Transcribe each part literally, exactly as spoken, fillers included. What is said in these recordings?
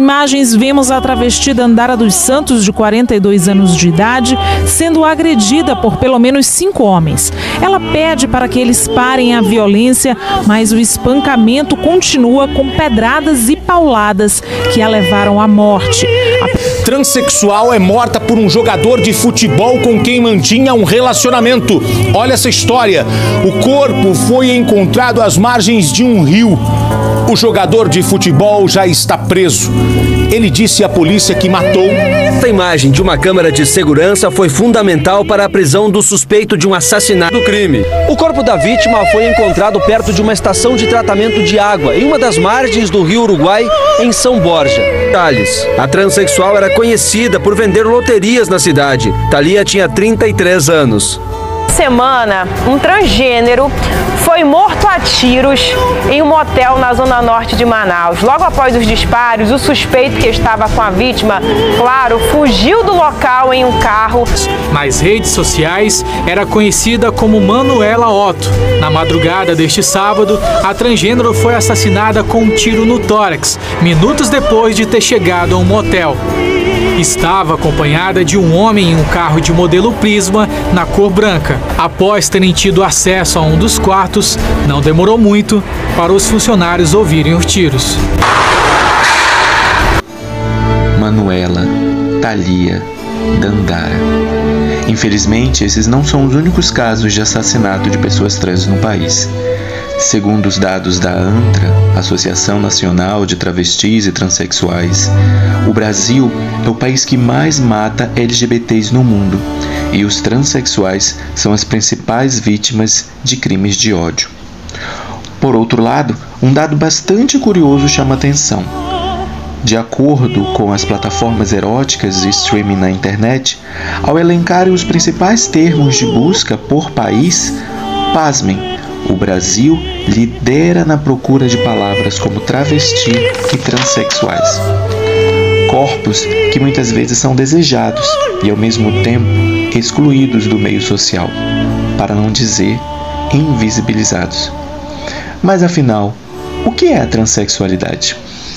imagens, vemos a travesti Dandara dos Santos, de quarenta e dois anos de idade, sendo agredida por pelo menos cinco homens. Ela pede para que eles parem a violência, mas o espancamento continua com pedradas e pauladas que a levaram à morte. A... Transsexual é morta por um jogador de futebol com quem mantinha um relacionamento. Olha essa história. O corpo foi encontrado às margens de um rio. O jogador de futebol já está preso. Ele disse à polícia que matou. Esta imagem de uma câmera de segurança foi fundamental para a prisão do suspeito de um assassinato do crime. O corpo da vítima foi encontrado perto de uma estação de tratamento de água, em uma das margens do rio Uruguai, em São Borja. Detalhes: a transexual era conhecida por vender loterias na cidade. Thalia tinha trinta e três anos. Semana, um transgênero foi morto a tiros em um motel na zona norte de Manaus. Logo após os disparos, o suspeito que estava com a vítima, claro, fugiu do local em um carro. Nas redes sociais, era conhecida como Manuela Otto. Na madrugada deste sábado, a transgênero foi assassinada com um tiro no tórax, minutos depois de ter chegado a um motel. Estava acompanhada de um homem em um carro de modelo Prisma na cor branca. Após terem tido acesso a um dos quartos, não demorou muito para os funcionários ouvirem os tiros. Manuela, Thalia, Dandara. Infelizmente, esses não são os únicos casos de assassinato de pessoas trans no país. Segundo os dados da ANTRA, Associação Nacional de Travestis e Transsexuais, o Brasil é o país que mais mata L G B Ts no mundo, e os transexuais são as principais vítimas de crimes de ódio. Por outro lado, um dado bastante curioso chama atenção. De acordo com as plataformas eróticas e streaming na internet, ao elencarem os principais termos de busca por país, pasmem, o Brasil lidera na procura de palavras como travesti e transexuais. Corpos que muitas vezes são desejados e, ao mesmo tempo, excluídos do meio social, para não dizer invisibilizados. Mas, afinal, o que é a transexualidade?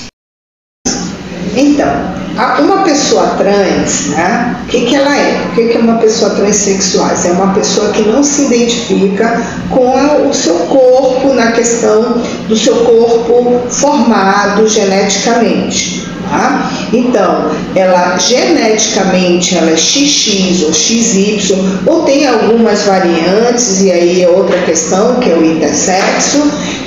Então, uma pessoa trans, né, o que, que ela é? O que, que é uma pessoa transexual? É uma pessoa que não se identifica com o seu corpo, na questão do seu corpo formado geneticamente. Tá? Então, ela geneticamente ela é X X ou X Y, ou tem algumas variantes, e aí é outra questão, que é o intersexo,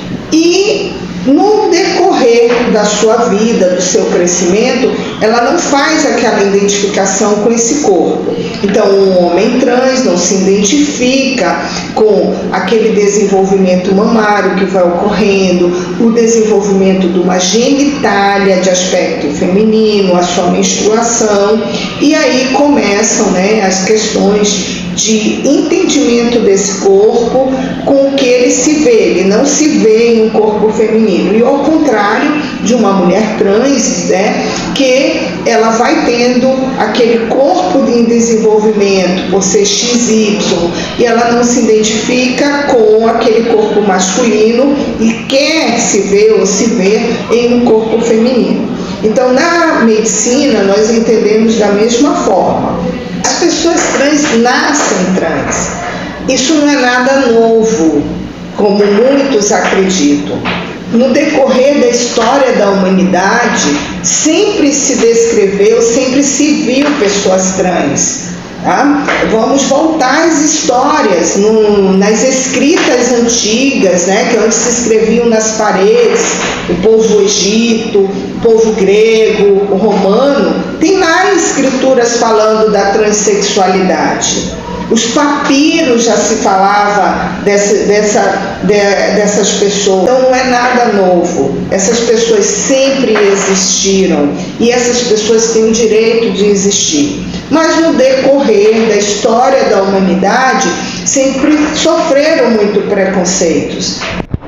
e no decorrer da sua vida, do seu crescimento, ela não faz aquela identificação com esse corpo. Então, um homem trans não se identifica com aquele desenvolvimento mamário que vai ocorrendo, o desenvolvimento de uma genitália de aspecto feminino, a sua menstruação, e aí começam, né, as questões de entendimento desse corpo com o que ele se vê. Ele não se vê em um corpo feminino, e ao contrário de uma mulher trans, né, que ela vai tendo aquele corpo de desenvolvimento por ser X Y, e ela não se identifica com aquele corpo masculino e quer se ver ou se ver em um corpo feminino. Então, na medicina, nós entendemos da mesma forma. As pessoas trans nascem trans. Isso não é nada novo, como muitos acreditam. No decorrer da história da humanidade, sempre se descreveu, sempre se viu pessoas trans. Tá? Vamos voltar às histórias, no, nas escritas antigas, né, que antes se escreviam nas paredes, o povo egito, o povo grego, o romano, tem lá escrituras falando da transexualidade. Os papiros já se falava dessa, dessa, de, dessas pessoas. Então não é nada novo. Essas pessoas sempre existiram e essas pessoas têm o direito de existir. Mas no decorrer da história da humanidade sempre sofreram muito preconceitos.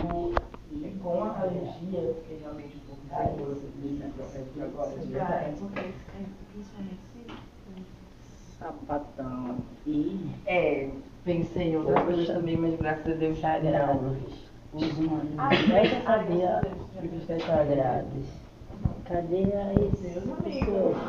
Com a alergia, que realmente um pouco nesse processo de agora de sapatão. E é, pensei em outra coisa também, mas graças a Deus sagrados. Os humanos. Deve saber os sagrados. Cadê aí?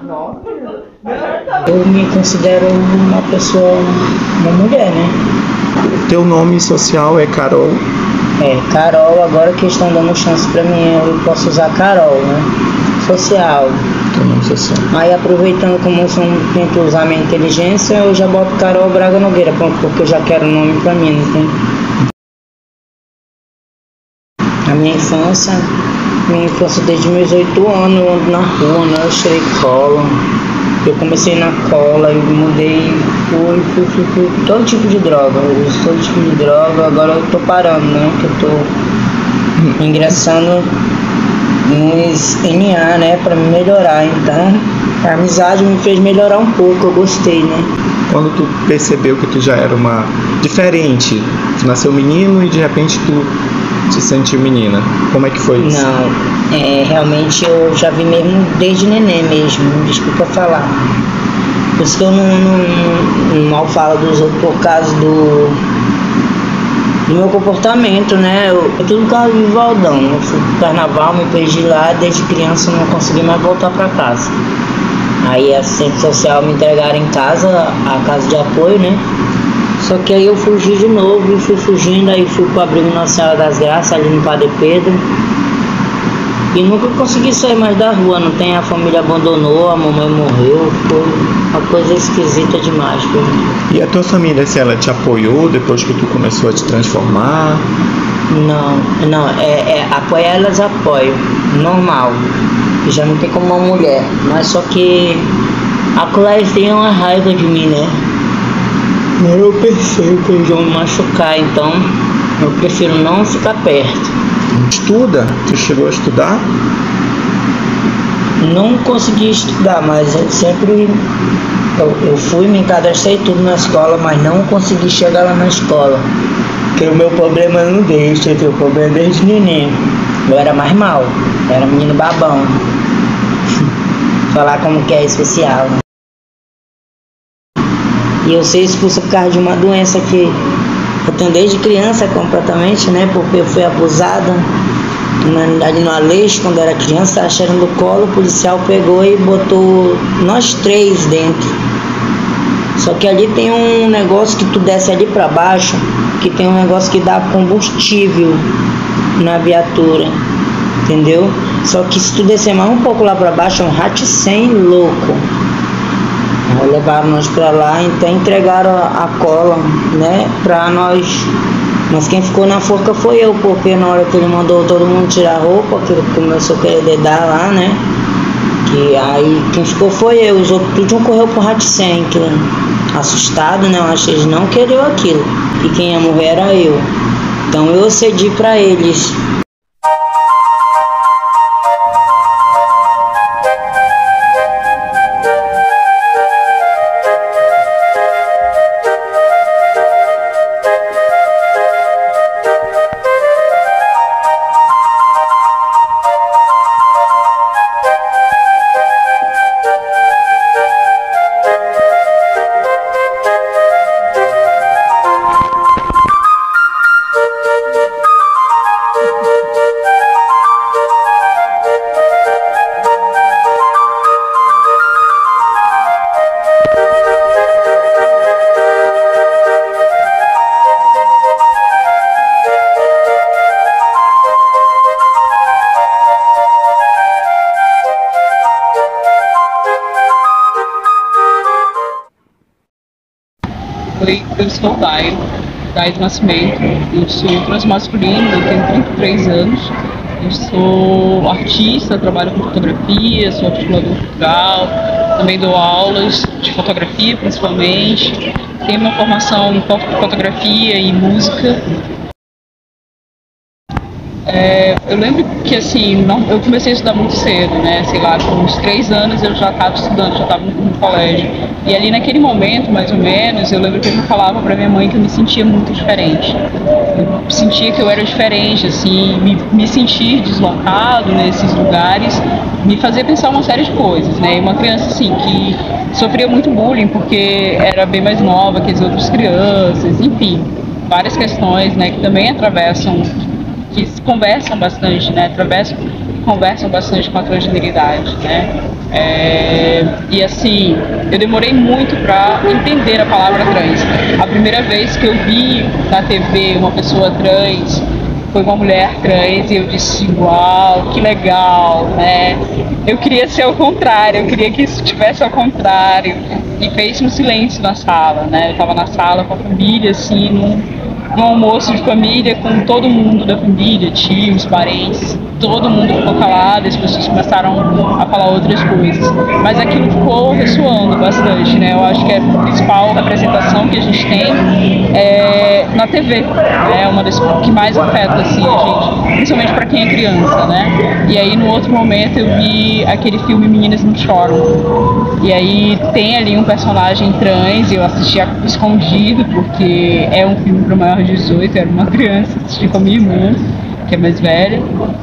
Eu me considero uma pessoa, uma mulher, né? Teu nome social é Carol? É, Carol, agora que estão dando chance pra mim, eu posso usar Carol, né? Social. Teu nome social. Aí aproveitando como eu sou, tento usar minha inteligência, eu já boto Carol Braga Nogueira, porque eu já quero o nome pra mim, não tem? A minha infância, minha infância desde meus oito anos, eu ando na rua, né? Eu cheirei cola. Eu comecei na cola, eu mudei, fui, fui, fui, fui, todo tipo de droga, eu uso todo tipo de droga, agora eu tô parando, né, que eu tô ingressando nos N A, né, pra me melhorar, então a amizade me fez melhorar um pouco, eu gostei, né. Quando tu percebeu que tu já era uma diferente, tu nasceu menino e de repente tu te sentiu menina, como é que foi isso? Não, é, realmente eu já vi mesmo desde neném mesmo, desculpa falar. Por isso que eu não, não, não mal falo dos outros por causa do, do meu comportamento, né? Eu, eu tudo por causa do Valdão. Eu fui pro carnaval, me perdi lá, desde criança não consegui mais voltar para casa. Aí a assistente social me entregaram em casa, a casa de apoio, né? Só que aí eu fugi de novo e fui fugindo, aí fui pro abrigo Nossa Senhora das Graças, ali no Padre Pedro. E nunca consegui sair mais da rua, não tem, a família abandonou, a mamãe morreu, foi uma coisa esquisita demais pra mim. E a tua família, se ela te apoiou depois que tu começou a te transformar? Não, não, é, é apoiar elas apoiam, normal, já não tem como uma mulher, mas só que a Cláudia tem uma raiva de mim, né? Eu percebo que eles vão me machucar, então eu prefiro não ficar perto. Estuda? Tu chegou a estudar? Não consegui estudar, mas eu sempre eu, eu fui, me cadastrei tudo na escola, mas não consegui chegar lá na escola. Porque o meu problema não deixa, eu tenho problema desde neném. Eu era mais mal, eu era menino babão. Falar como que é especial, né? E eu ser expulsa por causa de uma doença que eu tenho desde criança completamente, né? Porque eu fui abusada ali no Aleixo, quando eu era criança, acharam do colo, o policial pegou e botou nós três dentro. Só que ali tem um negócio que tu desce ali pra baixo, que tem um negócio que dá combustível na viatura, entendeu? Só que se tu descer mais um pouco lá pra baixo, é um raticém louco. Aí levaram nós pra lá, então entregaram a, a cola, né, pra nós. Mas quem ficou na forca foi eu, porque na hora que ele mandou todo mundo tirar a roupa, que ele começou a querer dedar lá, né, que aí quem ficou foi eu, os outros tudo correu pro raticém, que assustado, né, eu acho que eles não queriam aquilo, e quem ia morrer era eu. Então eu cedi pra eles. Oi, eu sou Dai, Dai do Nascimento, eu sou transmasculino, eu tenho trinta e três anos, eu sou artista, trabalho com fotografia, sou articulador cultural, também dou aulas de fotografia principalmente, tenho uma formação em fotografia e música. É, eu lembro que assim, não, eu comecei a estudar muito cedo, né? Sei lá, com uns três anos eu já estava estudando, já estava no, no colégio. E ali naquele momento, mais ou menos, eu lembro que eu falava para minha mãe que eu me sentia muito diferente. Eu sentia que eu era diferente, assim, me, me sentir deslocado nesses lugares, me fazia pensar uma série de coisas, né? E uma criança assim que sofria muito bullying porque era bem mais nova que as outras crianças, enfim, várias questões, né? Que também atravessam, que conversam bastante, né? Atravessam conversam bastante com a transgeneridade, né? É, e assim, eu demorei muito para entender a palavra trans. A primeira vez que eu vi na T V uma pessoa trans foi uma mulher trans e eu disse, uau, que legal, né? Eu queria ser ao contrário, eu queria que isso tivesse ao contrário. E fez um silêncio na sala, né? Eu estava na sala com a família, assim, num, num almoço de família, com todo mundo da família, tios, parentes, todo mundo ficou calado, as pessoas começaram a falar outras coisas. Mas aquilo ficou ressoando bastante, né? Eu acho que a principal representação que a gente tem é na T V, é uma das que mais afeta, assim, a gente, principalmente para quem é criança, né? E aí, no outro momento, eu vi aquele filme Meninas Não Choram. E aí tem ali um personagem trans, e eu assisti escondido, porque é um filme para maior de dezoito, eu era uma criança, assisti com a minha irmã, que é mais velha.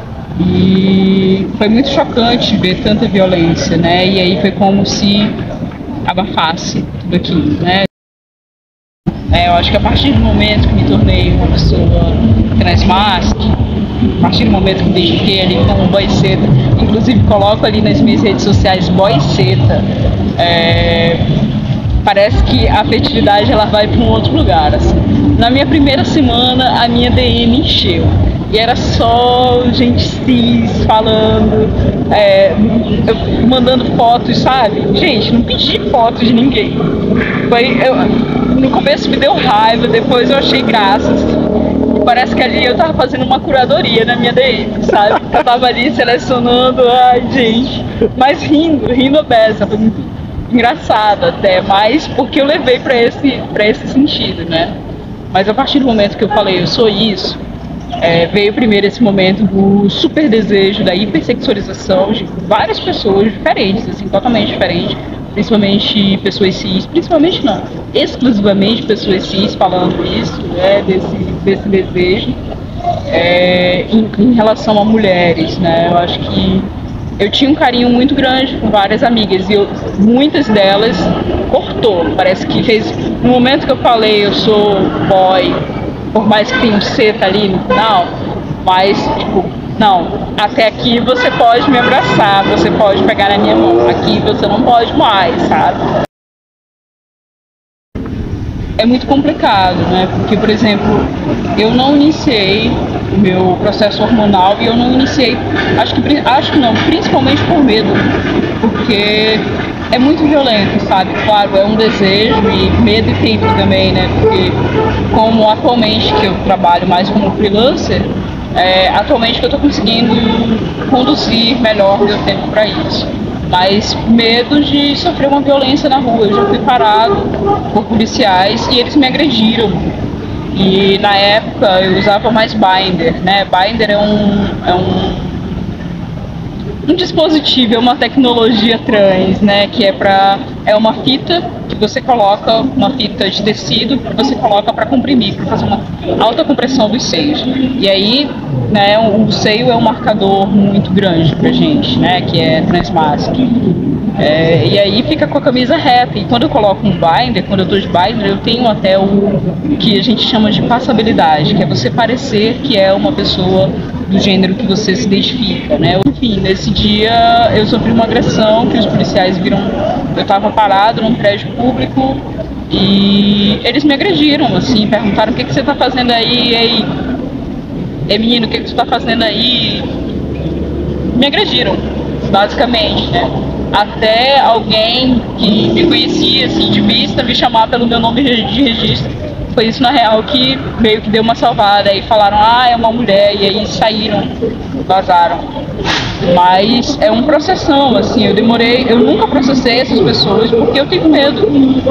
E foi muito chocante ver tanta violência, né? E aí foi como se abafasse tudo aquilo, né? É, eu acho que a partir do momento que me tornei uma pessoa transmasc, a partir do momento que me identifiquei ali como boiceta, inclusive coloco ali nas minhas redes sociais boiceta, é, parece que a afetividade ela vai para um outro lugar, assim. Na minha primeira semana, a minha D M encheu. E era só gente cis falando, é, eu, mandando fotos, sabe? Gente, não pedi foto de ninguém. Foi, eu, no começo me deu raiva, depois eu achei graça. Assim. Parece que ali eu tava fazendo uma curadoria na minha D M, sabe? Eu tava ali selecionando, ai gente, mas rindo, rindo obesa. Foi muito engraçado até, mas porque eu levei pra esse, pra esse sentido, né? Mas a partir do momento que eu falei, eu sou isso, É, veio primeiro esse momento do super desejo, da hipersexualização de várias pessoas diferentes, assim, totalmente diferentes, principalmente pessoas cis, principalmente não, exclusivamente pessoas cis falando isso, né, desse, desse desejo é, em, em relação a mulheres, né, eu acho que eu tinha um carinho muito grande com várias amigas e eu, muitas delas cortou, parece que fez, no momento que eu falei eu sou boy, por mais que tenha um seta ali no final, mas, tipo, não, até aqui você pode me abraçar, você pode pegar na minha mão, aqui você não pode mais, sabe? É muito complicado, né? Porque, por exemplo, eu não iniciei o meu processo hormonal e eu não iniciei, acho que, acho que não, principalmente por medo, porque é muito violento, sabe? Claro, é um desejo e medo e tempo também, né? Porque como atualmente que eu trabalho mais como freelancer, é, atualmente que eu tô conseguindo conduzir melhor meu tempo para isso. Mas medo de sofrer uma violência na rua. Eu já fui parado por policiais e eles me agrediram. E na época eu usava mais binder, né? Binder é um... É um um dispositivo, é uma tecnologia trans, né, que é para é uma fita que você coloca, uma fita de tecido que você coloca para comprimir, para fazer uma alta compressão dos seios. E aí, né, o seio é um marcador muito grande pra gente, né, que é transmasc. É, e aí fica com a camisa reta. E quando eu coloco um binder, quando eu tô de binder, eu tenho até o que a gente chama de passabilidade, que é você parecer que é uma pessoa do gênero que você se identifica, né? Enfim, nesse dia eu sofri uma agressão que os policiais viram, eu estava parado num prédio público e eles me agrediram, assim, perguntaram o que, que você está fazendo aí, ei, ei menino, o que, que você está fazendo aí? Me agrediram, basicamente, né? Até alguém que me conhecia, assim, de vista, me chamar pelo meu nome de registro. Foi isso, na real, que meio que deu uma salvada. Aí falaram, ah, é uma mulher, e aí saíram, vazaram. Mas é um processão, assim, eu demorei, eu nunca processei essas pessoas porque eu tenho medo.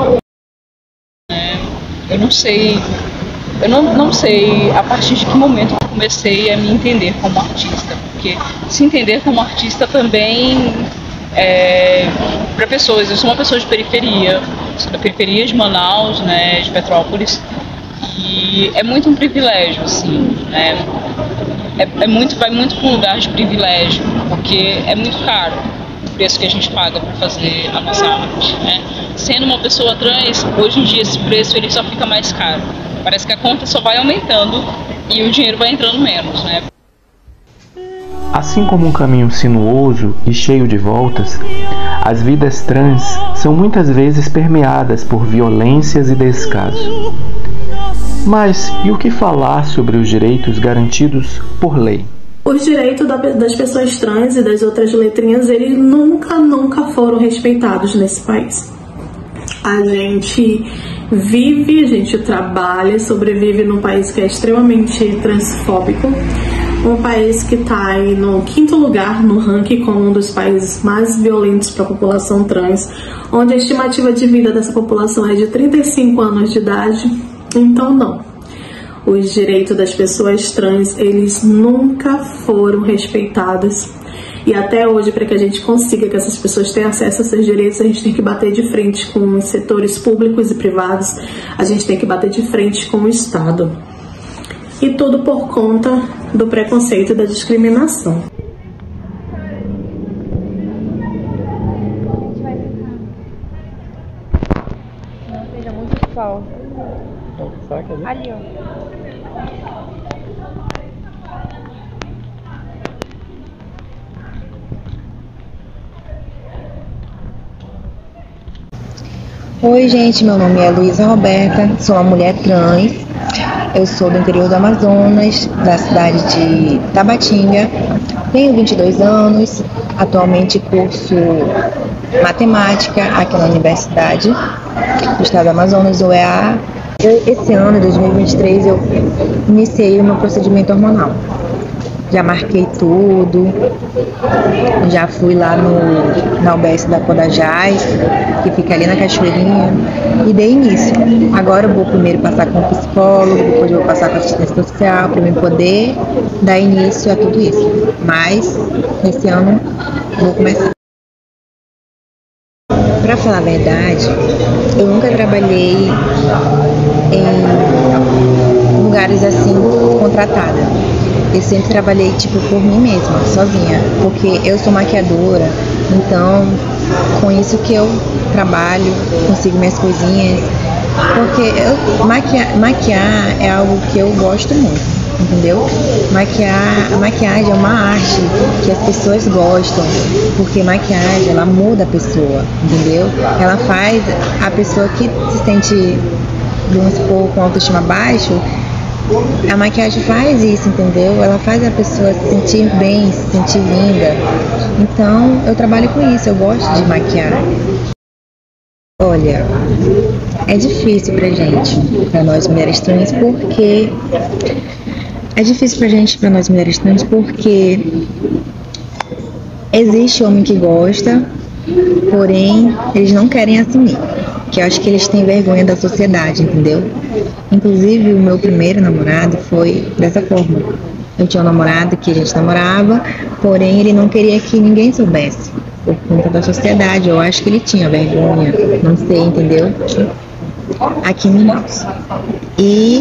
É, eu não sei, eu não, não sei a partir de que momento eu comecei a me entender como artista. Porque se entender como artista também... É, para pessoas, eu sou uma pessoa de periferia, sou da periferia de Manaus, né, de Petrópolis, e é muito um privilégio, assim, né, é, é muito, vai muito para um lugar de privilégio, porque é muito caro o preço que a gente paga para fazer a nossa arte, né. Sendo uma pessoa trans, hoje em dia esse preço ele só fica mais caro, parece que a conta só vai aumentando e o dinheiro vai entrando menos, né. Assim como um caminho sinuoso e cheio de voltas, as vidas trans são muitas vezes permeadas por violências e descaso. Mas e o que falar sobre os direitos garantidos por lei? Os direitos das pessoas trans e das outras letrinhas, eles nunca, nunca foram respeitados nesse país. A gente vive, a gente trabalha, sobrevive num país que é extremamente transfóbico, um país que está aí no quinto lugar no ranking como um dos países mais violentos para a população trans, onde a estimativa de vida dessa população é de trinta e cinco anos de idade. Então não, os direitos das pessoas trans, eles nunca foram respeitados. E até hoje, para que a gente consiga que essas pessoas tenham acesso a esses direitos, a gente tem que bater de frente com os setores públicos e privados, a gente tem que bater de frente com o Estado. E tudo por conta do preconceito e da discriminação. Não seja muito sol. Ali, ó. Oi, gente, meu nome é Luísa Roberta, sou uma mulher trans, eu sou do interior do Amazonas, da cidade de Tabatinga, tenho vinte e dois anos, atualmente curso matemática aqui na Universidade do Estado do Amazonas, U E A. Esse ano, dois mil e vinte e três, eu iniciei o meu procedimento hormonal. Já marquei tudo, já fui lá no, na U B S da Codajás, que fica ali na Cachoeirinha, e dei início. Agora eu vou primeiro passar com o psicólogo, depois eu vou passar com a assistência social, para eu poder dar início a tudo isso. Mas, esse ano, vou começar. Para falar a verdade, eu nunca trabalhei em lugares assim, contratada. Eu sempre trabalhei, tipo, por mim mesma, sozinha, porque eu sou maquiadora, então, com isso que eu trabalho, consigo minhas coisinhas, porque eu, maquiar, maquiar é algo que eu gosto muito, entendeu? Maquiar, a maquiagem é uma arte que as pessoas gostam, porque maquiagem, ela muda a pessoa, entendeu? Ela faz a pessoa que se sente, vamos supor, com autoestima baixo. A maquiagem faz isso, entendeu? Ela faz a pessoa se sentir bem, se sentir linda. Então, eu trabalho com isso, eu gosto de maquiar. Olha, é difícil pra gente, pra nós mulheres trans, porque... É difícil pra gente, pra nós mulheres trans, porque... Existe homem que gosta, porém, eles não querem assumir. Que eu acho que eles têm vergonha da sociedade, entendeu? Inclusive, o meu primeiro namorado foi dessa forma. Eu tinha um namorado que a gente namorava, porém ele não queria que ninguém soubesse, por conta da sociedade. Eu acho que ele tinha vergonha, não sei, entendeu? Aqui em Manaus. E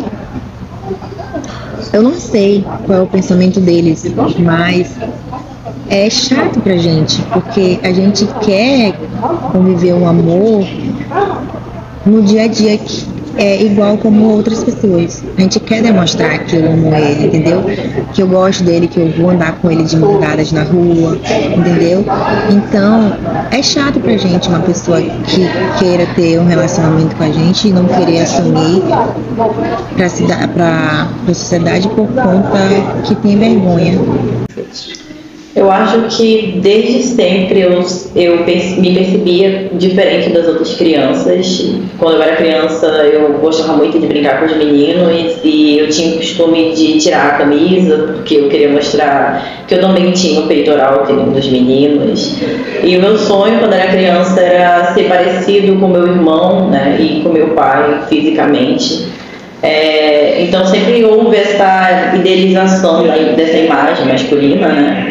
eu não sei qual é o pensamento deles, mas é chato pra gente, porque a gente quer conviver um amor no dia a dia que é igual como outras pessoas. A gente quer demonstrar que eu amo ele, entendeu? Que eu gosto dele, que eu vou andar com ele de mãos dadas na rua, entendeu? Então, é chato pra gente uma pessoa que queira ter um relacionamento com a gente e não querer assumir pra, pra, pra sociedade por conta que tem vergonha. Eu acho que desde sempre eu, eu me percebia diferente das outras crianças. Quando eu era criança eu gostava muito de brincar com os meninos e eu tinha o costume de tirar a camisa porque eu queria mostrar que eu também tinha o peitoral que nem um dos meninos. E o meu sonho quando era criança era ser parecido com meu irmão, né, e com meu pai fisicamente. É, então sempre houve essa idealização dessa imagem masculina, né?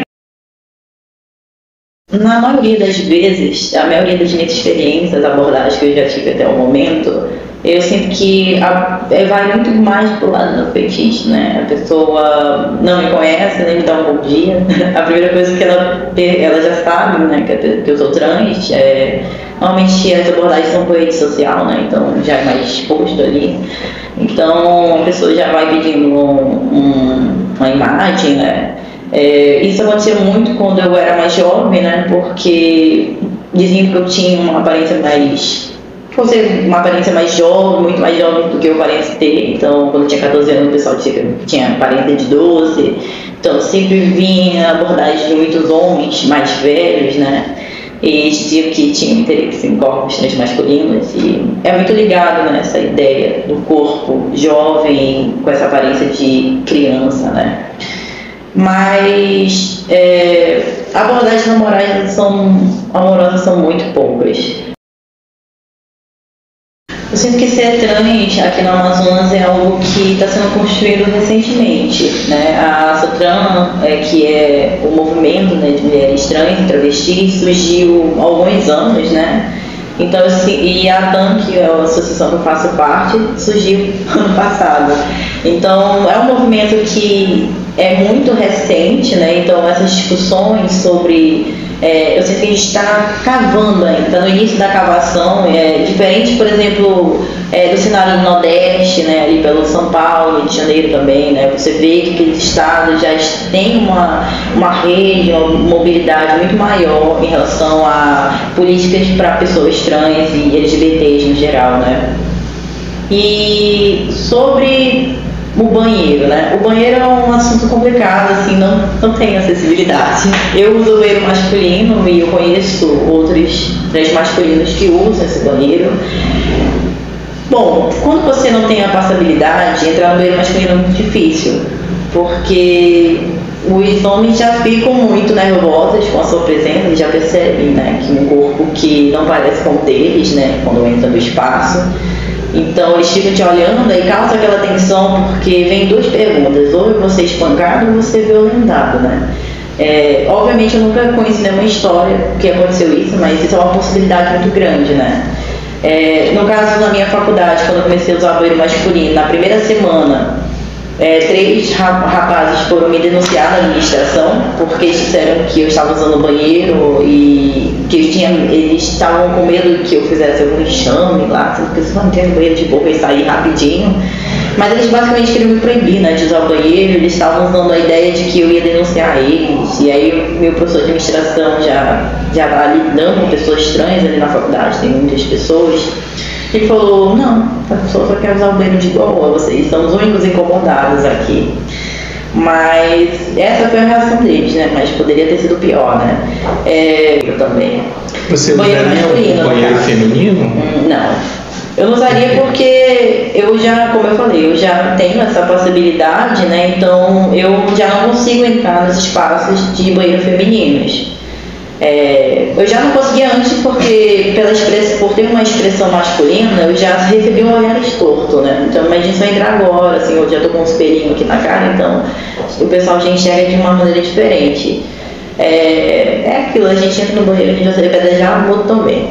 Na maioria das vezes, a maioria das minhas experiências, abordagens que eu já tive até o momento, eu sinto que a, vai muito mais pro lado do fetiche, né? A pessoa não me conhece, nem me dá um bom dia. A primeira coisa que ela, ela já sabe, né, que, que eu sou trans, é, normalmente as abordagens são por rede social, né? Então já é mais exposto ali. Então a pessoa já vai pedindo um, um, uma imagem, né? É, isso acontecia muito quando eu era mais jovem, né? Porque diziam que eu tinha uma aparência mais... Por ser uma aparência mais jovem, muito mais jovem do que eu pareço ter. Então, quando eu tinha catorze anos, o pessoal dizia que eu tinha aparência de doze. Então, sempre vinha a abordagem de muitos homens mais velhos, né? E diziam que tinham interesse em corpos transmasculinos. E é muito ligado nessa ideia do corpo jovem com essa aparência de criança, né? Mas é, abordagens amorosas são, amorosas são muito poucas. Eu sinto que ser trans aqui no Amazonas é algo que está sendo construído recentemente, né? A Sotran, é, que é o movimento, né, de mulheres trans e travestis, surgiu há alguns anos, né? Então, assim, e a D A N, que é a associação que eu faço parte, surgiu ano passado. Então, é um movimento que é muito recente, né? Então, essas discussões sobre... É, eu sei que a gente está cavando ainda, está no início da cavação, é diferente, por exemplo, é, do cenário do Nordeste, né, ali pelo São Paulo, Rio de Janeiro também, né, você vê que aqueles estados já têm uma, uma rede, uma mobilidade muito maior em relação a políticas para pessoas trans e L G B Ts no geral, né. E sobre o banheiro, né? O banheiro é um assunto complicado, assim, não, não tem acessibilidade. Eu uso o banheiro masculino e eu conheço outros trans masculinos que usam esse banheiro. Bom, quando você não tem a passabilidade, entrar no banheiro masculino é muito difícil, porque os homens já ficam muito nervosos com a sua presença, eles já percebem, né, que um corpo que não parece com o deles, né, quando entra no espaço. Então eles ficam te olhando e causa aquela tensão, porque vem duas perguntas: ou você é espancado ou você é violentado, né? É, obviamente eu nunca conheci nenhuma história que aconteceu isso, mas isso é uma possibilidade muito grande, né? É, no caso, na minha faculdade, quando eu comecei a usar o banheiro masculino, na primeira semana, é, três rapazes foram me denunciar na administração, porque eles disseram que eu estava usando o banheiro e que eu tinha, eles estavam com medo que eu fizesse algum enxame lá, porque eu só entrei no banheiro de boca e saí rapidinho. Mas eles basicamente queriam me proibir, né, de usar o banheiro. Eles estavam usando a ideia de que eu ia denunciar eles. E aí o meu professor de administração já já está lidando com pessoas trans ali na faculdade, tem muitas pessoas. Ele falou: não, a pessoa só quer usar o banheiro de igual a vocês, são os únicos incomodados aqui. Mas essa foi a reação deles, né? Mas poderia ter sido pior, né? É, eu também. Você usaria o banheiro feminino? Não. Eu não usaria porque eu já, como eu falei, eu já tenho essa possibilidade, né? Então eu já não consigo entrar nos espaços de banheiro femininos. É, eu já não conseguia antes porque, pela express, por ter uma expressão masculina, eu já recebi um olhar torto, né? Então imagina se eu entrar agora, assim, eu já tô com um espelhinho aqui na cara, então o pessoal já enxerga de uma maneira diferente. É, é aquilo, a gente entra no banheiro, a gente vai sair pedajar, o outro também.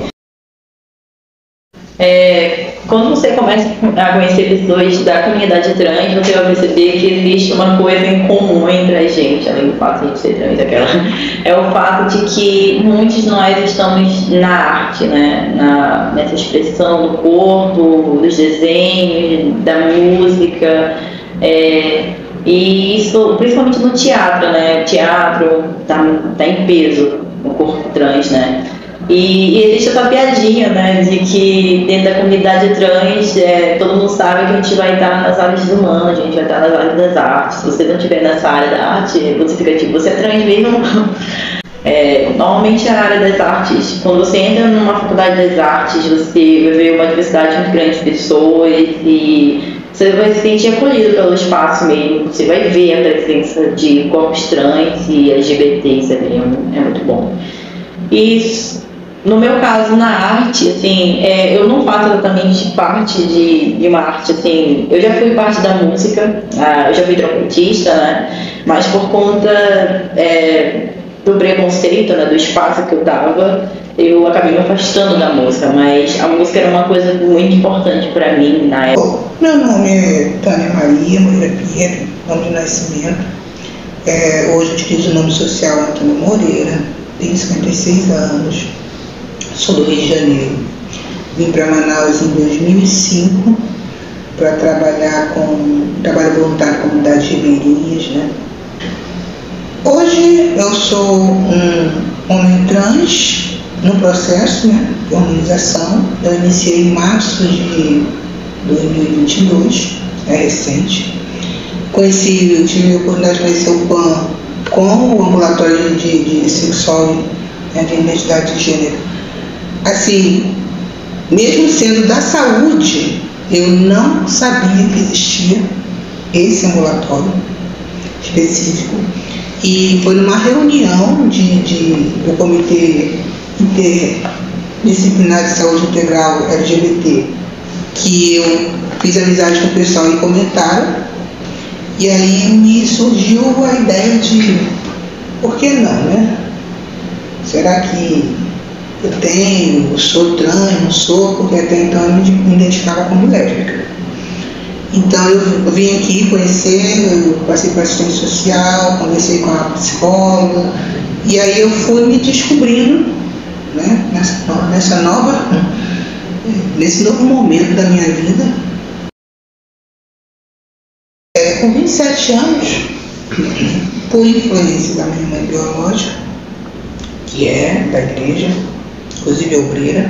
É, quando você começa a conhecer pessoas da comunidade trans, você vai perceber que existe uma coisa em comum entre a gente, além do fato de a gente ser trans, aquela, é o fato de que muitos de nós estamos na arte, né? na, nessa expressão do corpo, dos desenhos, da música, é, e isso principalmente no teatro, né? O teatro está tá em peso no corpo trans, né? E, e existe essa piadinha, né, de que dentro da comunidade trans, é, todo mundo sabe que a gente vai estar nas áreas humanas, a gente vai estar nas áreas das artes. Se você não estiver nessa área da arte, você fica tipo, você é trans mesmo? É, normalmente a área das artes, quando você entra numa faculdade das artes, você vai ver uma diversidade muito grande de pessoas e você vai se sentir acolhido pelo espaço mesmo, você vai ver a presença de corpos trans e L G B Ts ali, é muito bom. E no meu caso, na arte, assim, é, eu não faço exatamente parte de, de uma arte, assim, eu já fui parte da música, ah, eu já fui trompetista, né, mas por conta é, do preconceito, né, do espaço que eu dava, eu acabei me afastando da música, mas a música era uma coisa muito importante para mim na época. Meu nome é Tânia Maria Moreira Pinheiro, nome de nascimento, é, hoje eu utilizo o nome social Antônio Moreira, tenho cinquenta e seis anos. Sou do Rio de Janeiro. Vim para Manaus em dois mil e cinco para trabalhar com trabalho voluntário com comunidades ribeirinhas, né? Hoje eu sou um homem trans no processo, né, de harmonização. Eu iniciei em março de dois mil e vinte e dois, é recente. Conheci, eu tive a oportunidade de conhecer o P A N com o ambulatório de, de sexual, né, de identidade de gênero. Assim, mesmo sendo da saúde, eu não sabia que existia esse ambulatório específico. E foi numa reunião de, de, do Comitê Interdisciplinar de Saúde Integral L G B T que eu fiz amizade com o pessoal e comentaram. E aí me surgiu a ideia de, por que não, né? Será que eu tenho, eu sou trans, não sou? Porque até então eu me identificava como lésbica. Então eu, eu vim aqui conhecer, eu passei por assistência social, conversei com a psicóloga, e aí eu fui me descobrindo, né, nessa, nessa nova, nesse novo momento da minha vida. É, com vinte e sete anos, por influência da minha mãe biológica, que é da igreja, inclusive obreira,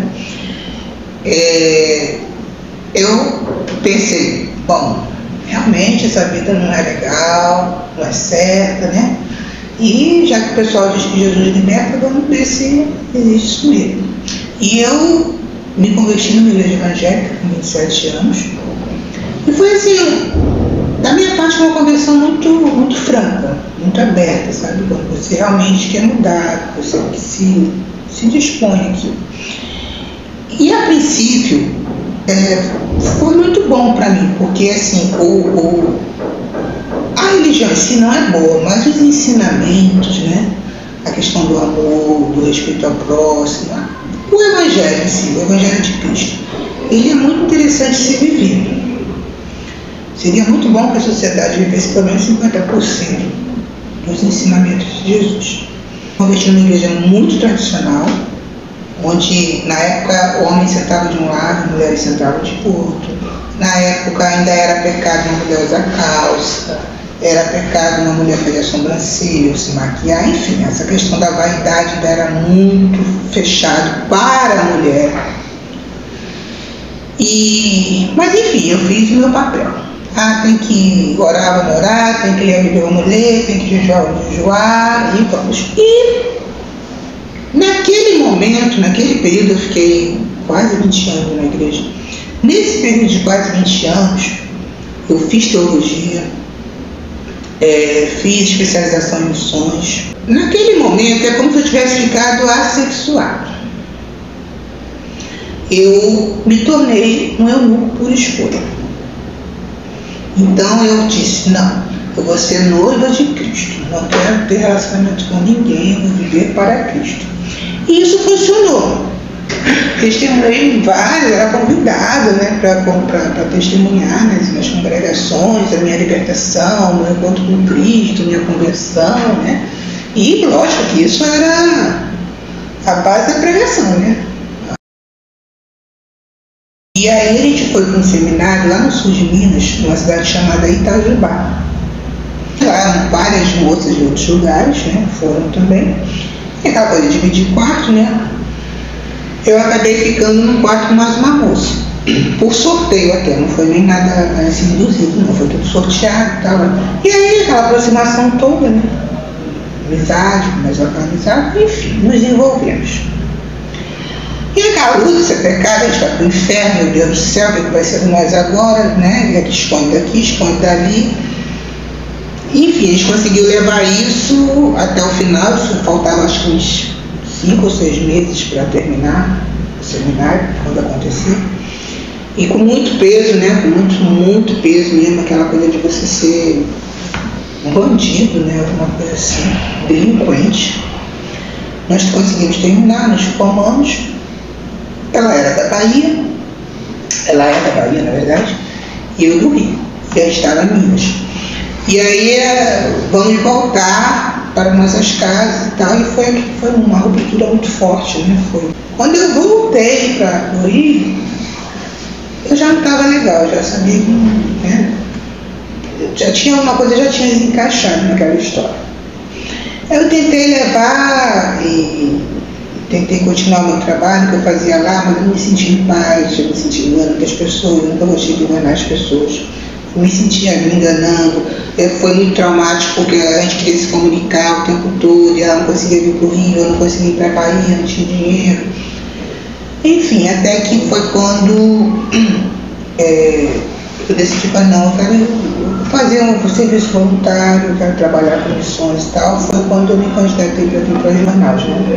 é, eu pensei, bom, realmente essa vida não é legal, não é certa, né? E já que o pessoal diz que Jesus liberta, vamos ver se existe isso mesmo. E eu me converti numa igreja evangélica com vinte e sete anos. E foi assim, da minha parte, uma conversão muito, muito franca, muito aberta, sabe? Quando você realmente quer mudar, você se, se dispõe aqui. E a princípio, é, foi muito bom para mim, porque assim, o, o, a religião em si não é boa, mas os ensinamentos, né? A questão do amor, do respeito ao próximo, o evangelho em si, o evangelho de Cristo, ele é muito interessante de ser vivido. Seria muito bom que a sociedade vivesse pelo menos cinquenta por cento dos ensinamentos de Jesus. Converti numa igreja muito tradicional, onde na época o homem sentava de um lado, as mulheres sentavam de outro. Na época ainda era pecado uma mulher usar calça, era pecado uma mulher fazer a sobrancelha ou se maquiar, enfim, essa questão da vaidade ainda era muito fechado para a mulher. E, mas enfim, eu fiz o meu papel. Ah, tem que orar, vamos orar, tem que ler a Bíblia, vamos ler, tem que jejuar, vamos jejuar, e vamos. E naquele momento, naquele período, eu fiquei quase vinte anos na igreja. Nesse período de quase vinte anos, eu fiz teologia, é, fiz especialização em missões. Naquele momento, é como se eu tivesse ficado assexuado. Eu me tornei um eunuco por escolha. Então eu disse, não, eu vou ser noiva de Cristo, não quero ter relacionamento com ninguém, vou viver para Cristo. E isso funcionou. Testemunhei várias, era convidada, né, para testemunhar nas minhas congregações, a minha libertação, meu encontro com Cristo, minha conversão, né? E lógico que isso era a base da pregação, né? E aí a gente foi para um seminário lá no sul de Minas, numa cidade chamada Itajubá. Lá várias moças de outros lugares, né, foram também. E aquela coisa de dividir quarto, né? Eu acabei ficando num quarto com mais uma moça. Por sorteio até, não foi nem nada assim induzido, não, foi tudo sorteado e tal. E aí aquela aproximação toda, né? Amizade, mais aquela amizade, enfim, nos envolvemos. E aquela luta, se é pecado, a gente vai para o inferno, meu Deus do céu, o que vai ser de nós agora, né? E expõe daqui, expõe dali. Enfim, a gente conseguiu levar isso até o final, isso faltava acho que uns cinco ou seis meses para terminar o seminário, quando aconteceu. E com muito peso, né? Com muito, muito peso mesmo, aquela coisa de você ser um bandido, né? Alguma coisa assim, delinquente. Nós conseguimos terminar, nos formamos. Ela era da Bahia, ela é da Bahia, na verdade, e eu do Rio, e ela estava em Minas. E aí vamos voltar para nossas casas e tal, e foi, foi uma ruptura muito forte, né? Foi. Quando eu voltei para o Rio, eu já não estava legal, já sabia que, né? Já tinha uma coisa, já tinha desencaixado naquela história. Eu tentei levar e tentei continuar o meu trabalho que eu fazia lá, mas eu me senti em paz, eu me senti enganando as pessoas, eu nunca gostei de enganar as pessoas. Eu me sentia me enganando, foi muito traumático porque a gente queria se comunicar o tempo todo, e ela não conseguia vir para o Rio, eu não conseguia ir para a Bahia, não tinha dinheiro. Enfim, até que foi quando é, eu decidi para não, eu quero fazer um serviço voluntário, eu quero trabalhar com missões e tal. Foi quando eu me candidatei para vir para os Manaus, né?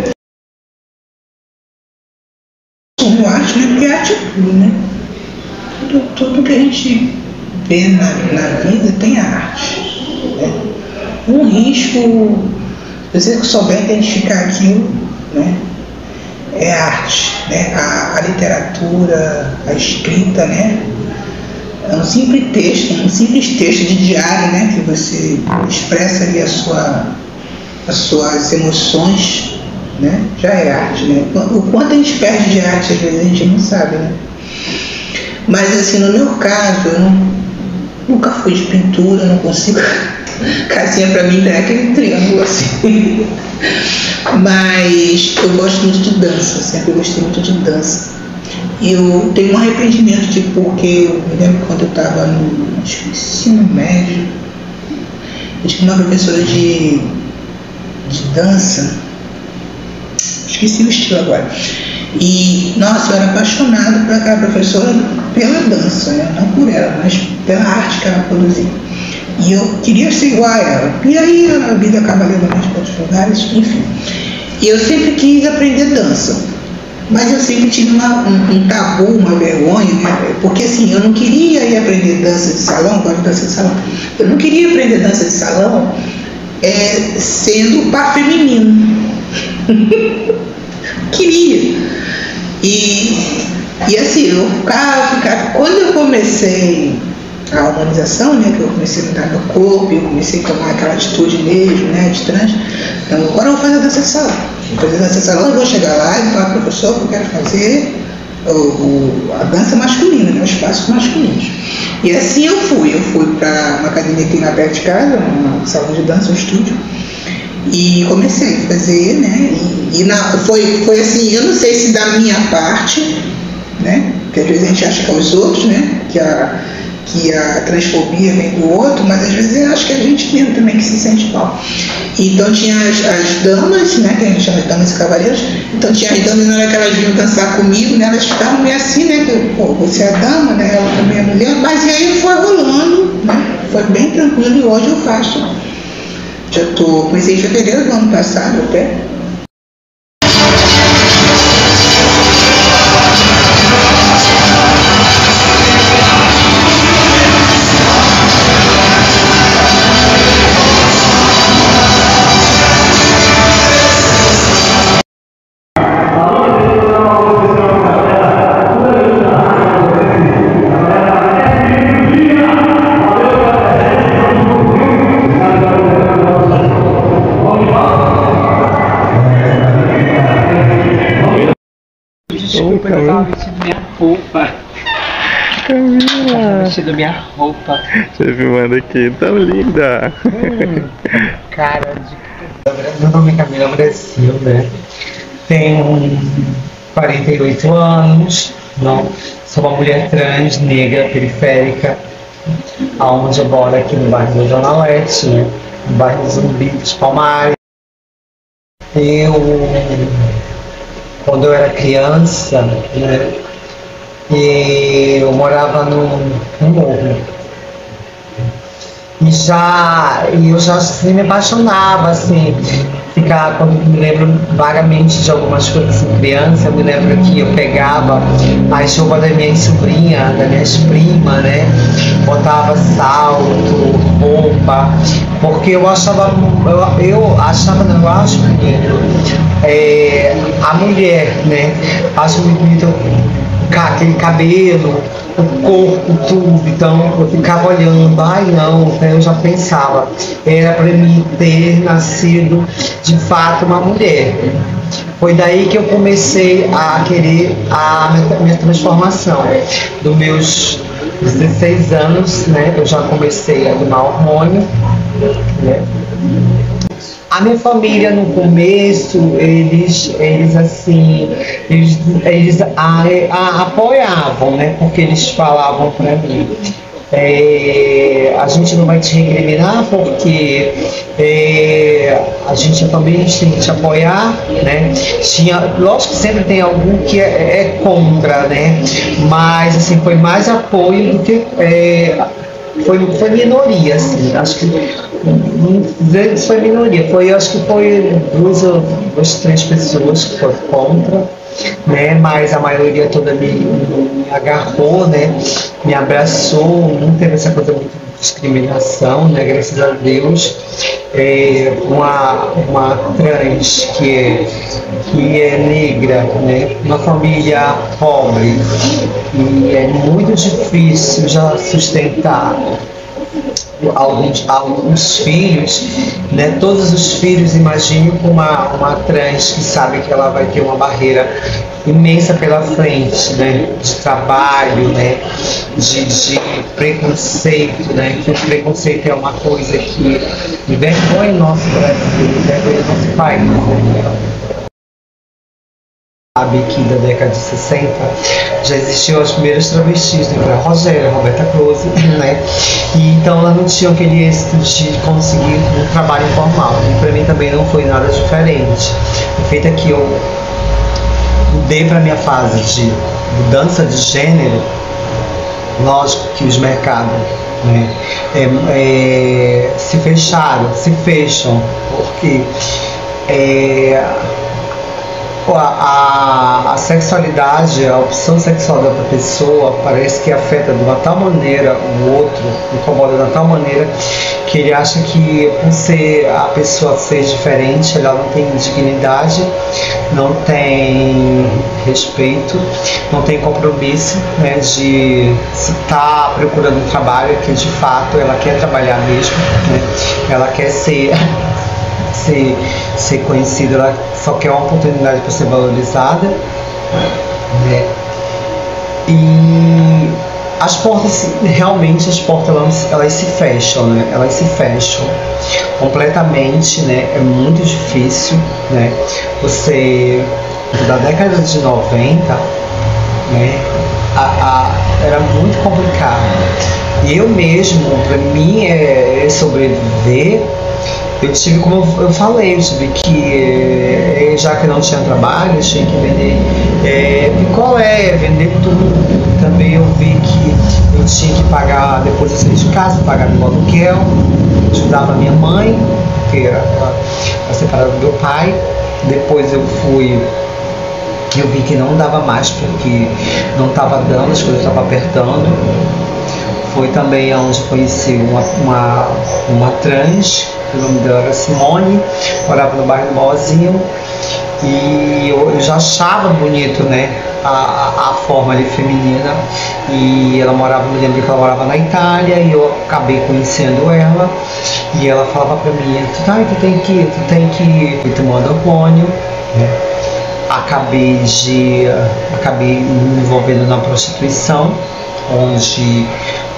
Eu acho, né? Porque é arte tudo, né? Tudo, tudo que a gente vê na, na vida tem a arte, né? Um risco, se você souber identificar aquilo, né? É arte, né? A, a literatura, a escrita, né? É um simples texto, um simples texto de diário, né? Que você expressa ali a sua, as suas emoções, né? Já é arte, né? O quanto a gente perde de arte, às vezes a gente não sabe, né? Mas assim, no meu caso, eu não, nunca fui de pintura, não consigo. Casinha pra mim é aquele triângulo assim. Mas eu gosto muito de dança, sempre gostei muito de dança. E eu tenho um arrependimento de porque eu me lembro quando eu estava no acho que ensino médio, eu tinha uma professora de, de dança, esqueci o estilo agora. E, nossa, eu era apaixonado por aquela professora pela dança, né? Não por ela, mas pela arte que ela produzia. E eu queria ser igual a ela. E aí a vida acaba levando a gente para outros lugares, enfim. E eu sempre quis aprender dança. Mas eu sempre tive uma, um, um tabu, uma vergonha, né? Porque assim, eu não queria ir aprender dança de salão, gosto de dança de salão. Eu não queria aprender dança de salão é, sendo par feminino. Queria. E, e assim, eu ficava, ficava. Quando eu comecei a humanização, né, que eu comecei a mudar meu corpo, eu comecei a tomar aquela atitude mesmo, né, de trans, então agora eu vou fazer dança de salão. Vou fazer dança de salão, eu vou chegar lá e falar, professor, que eu quero fazer o, o, a dança masculina, né, os passos masculinos. E assim eu fui, eu fui para uma academia aqui na perto de casa, um salão de dança, um estúdio, e comecei a fazer, né, e, e na, foi, foi assim, eu não sei se da minha parte, né, porque às vezes a gente acha que é os outros, né, que a, que a transfobia vem do outro, mas às vezes eu acho que a gente mesmo também que se sente mal. Então tinha as, as damas, né, que a gente chama de damas e cavaleiros, então tinha as damas, na hora que elas vinham dançar comigo, né, elas ficavam meio assim, né, que, pô, você é a dama, né, ela também é mulher, mas e aí foi rolando, né, foi bem tranquilo e hoje eu faço. Já tô, comecei em fevereiro do ano passado até. Desculpa, eu tava vestindo minha roupa. Camila! Eu tava vestindo minha roupa. Você filmando aqui, tão linda! Hum, cara de... Meu nome é Camila Brasil, né? Tenho quarenta e oito anos, não, sou uma mulher trans, negra, periférica, aonde eu moro aqui no bairro da Zona Leste, né? No bairro dos Zumbi dos Palmares. Eu... Quando eu era criança, né, e eu morava num, num morro. E já, e eu já assim, me apaixonava, assim, ficar, quando me lembro vagamente de algumas coisas assim, criança, eu me lembro que eu pegava as roupas da minha sobrinha, das minhas primas, né, botava salto, roupa, porque eu achava, eu, eu achava, não, eu acho bonito, é, a mulher, né, acho muito bonito aquele cabelo, o corpo, tudo, então eu ficava olhando, ai não, então eu já pensava, era para mim ter nascido de fato uma mulher. Foi daí que eu comecei a querer a minha, minha transformação. Dos meus dezesseis anos, né, eu já comecei a tomar hormônio, né. A minha família no começo, eles, eles assim, eles, eles a, a, apoiavam, né? Porque eles falavam para mim, é, a gente não vai te recriminar porque é, a gente, a família, a gente tem que te apoiar, né? Tinha, lógico que sempre tem algum que é, é contra, né? Mas assim, foi mais apoio do que é, foi, foi minoria, assim, acho que vezes foi minoria, foi, acho que foi duas ou duas, três pessoas que foram contra, né? Mas a maioria toda me, me agarrou, né? Me abraçou, não teve essa coisa muito de discriminação, né? Graças a Deus. É, uma, uma trans que é, que é negra, né? Uma família pobre, e é muito difícil já sustentar alguns, alguns filhos, né? Todos os filhos, imagine com uma, uma trans que sabe que ela vai ter uma barreira imensa pela frente, né? De trabalho, né? De, de preconceito, né? Que o preconceito é uma coisa que envergonha o nosso Brasil, envergonha o nosso país, né? Sabe que da década de sessenta já existiam as primeiras travestis, né? A Rogéria, a Roberta Close, né? E então elas não tinham aquele êxito de conseguir um trabalho informal. E para mim também não foi nada diferente. O feito é que eu mudei para minha fase de mudança de gênero, lógico que os mercados, né, é, é, se fecharam, se fecham, porque é, a, a, a sexualidade, a opção sexual da outra pessoa parece que afeta de uma tal maneira o outro, incomoda de uma tal maneira que ele acha que por ser a pessoa ser diferente, ela não tem dignidade, não tem respeito, não tem compromisso, né, de se estar procurando um trabalho que de fato ela quer trabalhar mesmo, né, ela quer ser Ser, ser conhecida, ela só quer uma oportunidade para ser valorizada, né? E as portas, realmente as portas elas, elas se fecham, né? Elas se fecham completamente, né? É muito difícil, né? Você, da década de noventa, né? A, a, era muito complicado. E eu mesmo, para mim, é, é sobreviver. Eu tive, como eu falei, eu tive que, já que não tinha trabalho, eu tinha que vender é, picolé, vender tudo. Também eu vi que eu tinha que pagar, depois eu saí de casa, pagar meu aluguel, ajudava minha mãe, porque ela separada do meu pai. Depois eu fui, eu vi que não dava mais, porque não estava dando, as coisas estavam apertando. Foi também onde conheci uma, uma, uma trans, o nome dela era Simone, morava no bairro do Mauazinho, e eu, eu já achava bonito, né, a, a forma ali feminina, e ela morava, me lembro que ela morava na Itália, e eu acabei conhecendo ela, e ela falava pra mim, tu, ah, tu tem que, tu tem que ir tomando hormônio, né? Acabei de, acabei me envolvendo na prostituição, onde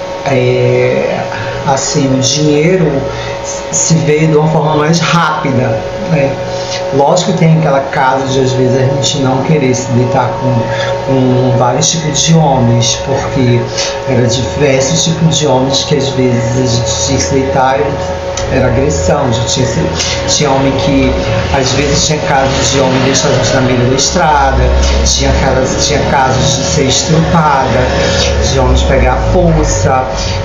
É, assim, o dinheiro se vê de uma forma mais rápida, né? Lógico que tem aquela casa de às vezes a gente não querer se deitar com, com vários tipos de homens, porque era diversos tipos de homens que às vezes a gente tinha que se deitar, era agressão, a gente tinha, tinha homem que às vezes tinha casos de homem deixar a gente na beira da estrada, tinha casos, tinha casos de ser estrupada, de homens pegar a força,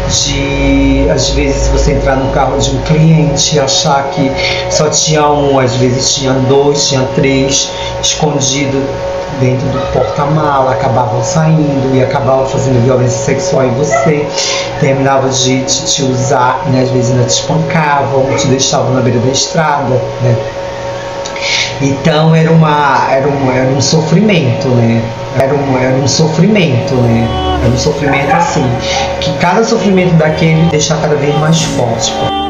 de às vezes você entrar no carro de um cliente e achar que só tinha um, às vezes tinha dois, tinha três, escondido dentro do porta-mala, acabavam saindo e acabavam fazendo violência sexual em você, terminavam de te, te usar, né? Às vezes ainda te espancavam, te deixavam na beira da estrada, né? Então era, uma, era, um, era um sofrimento, né? Era um, era um sofrimento, né? Era um sofrimento assim, que cada sofrimento daquele deixa cada vez mais forte.